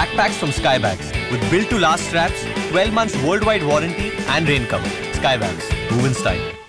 backpacks from SKYBAGS with built-to-last straps, 12 months worldwide warranty and rain cover. SKYBAGS, move in style.